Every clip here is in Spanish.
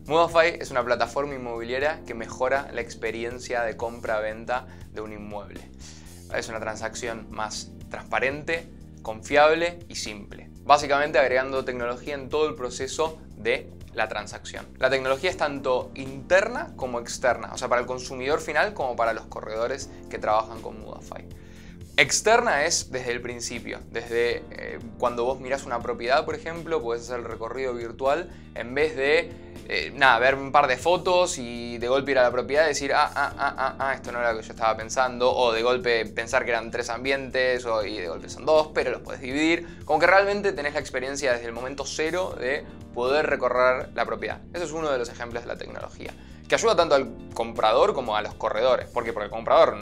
Mudafy es una plataforma inmobiliaria que mejora la experiencia de compra-venta de un inmueble. Es una transacción más transparente, confiable y simple. Básicamente agregando tecnología en todo el proceso de la transacción. La tecnología es tanto interna como externa, o sea, para el consumidor final como para los corredores que trabajan con Mudafy. Externa es desde el principio, desde cuando vos mirás una propiedad, por ejemplo, podés hacer el recorrido virtual en vez de ver un par de fotos y de golpe ir a la propiedad y decir esto no era lo que yo estaba pensando, o de golpe pensar que eran 3 ambientes y de golpe son 2, pero los podés dividir. Como que realmente tenés la experiencia desde el momento cero de poder recorrer la propiedad. Eso es uno de los ejemplos de la tecnología, que ayuda tanto al comprador como a los corredores. ¿Por qué? Porque el comprador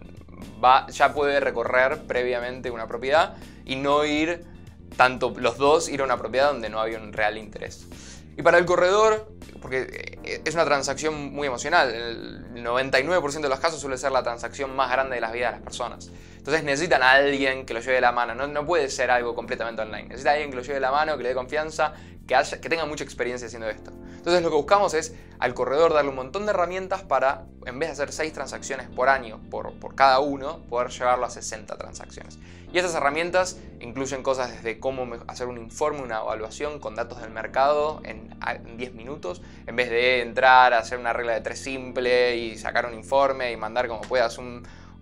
ya puede recorrer previamente una propiedad y no ir tanto los dos, ir a una propiedad donde no había un real interés. Y para el corredor, porque es una transacción muy emocional, el 99% de los casos suele ser la transacción más grande de las vidas de las personas. Entonces necesitan a alguien que lo lleve de la mano, no puede ser algo completamente online. Necesita a alguien que lo lleve de la mano, que le dé confianza, que tenga mucha experiencia haciendo esto. Entonces lo que buscamos es al corredor darle un montón de herramientas para, en vez de hacer 6 transacciones por año por cada uno, poder llevarlo a 60 transacciones. Y esas herramientas incluyen cosas desde cómo hacer un informe, una evaluación con datos del mercado en 10 minutos, en vez de entrar a hacer una regla de 3 simple y sacar un informe y mandar como puedas un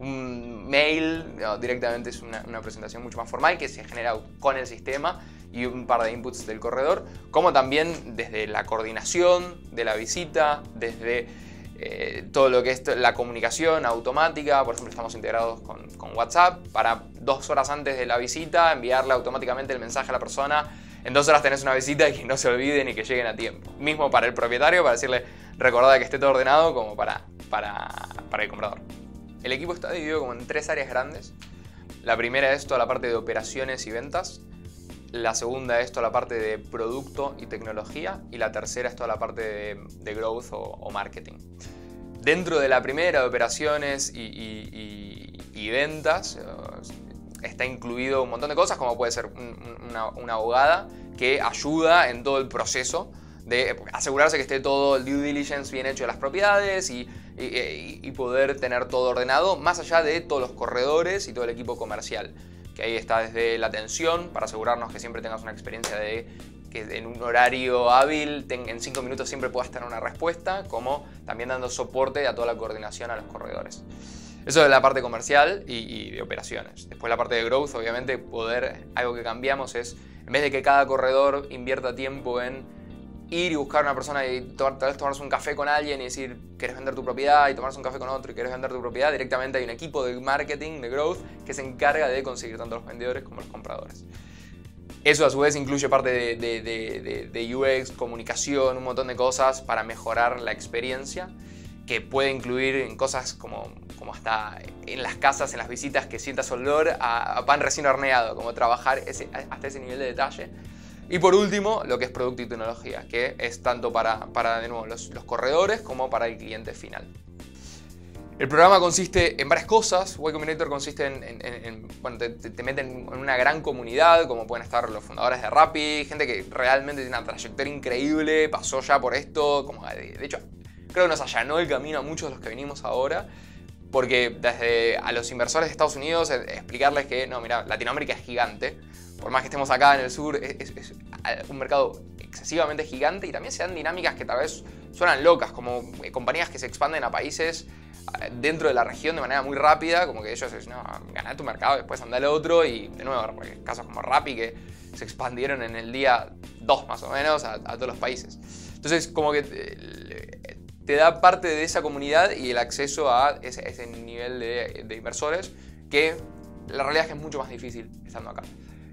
mail. No, directamente es una presentación mucho más formal que se genera con el sistema y un par de inputs del corredor, como también desde la coordinación de la visita, desde todo lo que es la comunicación automática. Por ejemplo, estamos integrados con WhatsApp para 2 horas antes de la visita enviarle automáticamente el mensaje a la persona: en 2 horas tenés una visita, y que no se olviden y que lleguen a tiempo. Mismo para el propietario, para decirle recordá que esté todo ordenado, como para el comprador. El equipo está dividido como en 3 áreas grandes. La primera es toda la parte de operaciones y ventas. La segunda es toda la parte de producto y tecnología. Y la tercera es toda la parte de growth o marketing. Dentro de la primera, de operaciones y ventas, está incluido un montón de cosas, como puede ser una abogada que ayuda en todo el proceso de asegurarse que esté todo el due diligence bien hecho de las propiedades y poder tener todo ordenado, más allá de todos los corredores y todo el equipo comercial. Que ahí está desde la atención, para asegurarnos que siempre tengas una experiencia de que en un horario hábil, en 5 minutos siempre puedas tener una respuesta, como también dando soporte a toda la coordinación a los corredores. Eso es la parte comercial y de operaciones. Después la parte de growth, obviamente, algo que cambiamos es, en vez de que cada corredor invierta tiempo en ir y buscar a una persona y tal vez tomarse un café con alguien y decir querés vender tu propiedad, y tomarse un café con otro y querés vender tu propiedad, directamente hay un equipo de marketing, de growth, que se encarga de conseguir tanto los vendedores como los compradores. Eso a su vez incluye parte de UX, comunicación, un montón de cosas para mejorar la experiencia, que puede incluir en cosas como hasta en las casas, en las visitas, que sientas olor a pan recién horneado, como trabajar hasta ese nivel de detalle. Y por último, lo que es producto y tecnología, que es tanto para de nuevo, los corredores como para el cliente final. El programa consiste en varias cosas. Y Combinator consiste bueno, te meten en una gran comunidad, como pueden estar los fundadores de Rappi, gente que realmente tiene una trayectoria increíble, pasó ya por esto, de hecho creo que nos allanó el camino a muchos de los que venimos ahora, porque desde a los inversores de Estados Unidos explicarles que no, mira, Latinoamérica es gigante. Por más que estemos acá en el sur, es un mercado excesivamente gigante, y también se dan dinámicas que tal vez suenan locas, como compañías que se expanden a países dentro de la región de manera muy rápida, como que ellos dicen, no, ganá tu mercado, después anda al otro, y de nuevo, casos como Rappi que se expandieron en el día 2 más o menos a todos los países. Entonces como que te da parte de esa comunidad y el acceso a ese nivel de inversores, que la realidad es que es mucho más difícil estando acá.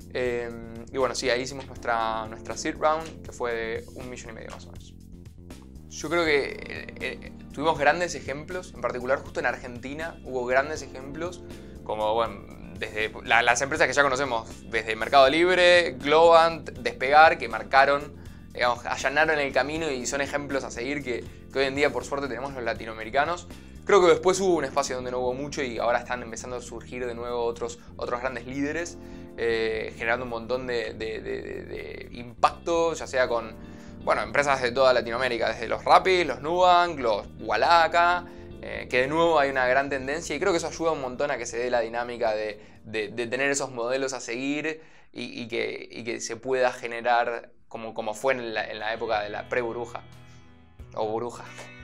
Y bueno, sí, ahí hicimos nuestra seed round, que fue de 1,5 millones más o menos. Yo creo que tuvimos grandes ejemplos, en particular justo en Argentina hubo grandes ejemplos, como bueno, desde las empresas que ya conocemos, desde Mercado Libre, Globant, Despegar, que marcaron, digamos, allanaron el camino y son ejemplos a seguir que hoy en día por suerte tenemos los latinoamericanos. Creo que después hubo un espacio donde no hubo mucho y ahora están empezando a surgir de nuevo otros grandes líderes, generando un montón de impacto, ya sea con bueno, empresas de toda Latinoamérica, desde los Rappi, los Nubank, los Wallaka, que de nuevo hay una gran tendencia y creo que eso ayuda un montón a que se dé la dinámica de tener esos modelos a seguir y que se pueda generar como fue en la época de la pre-burbuja o burbuja.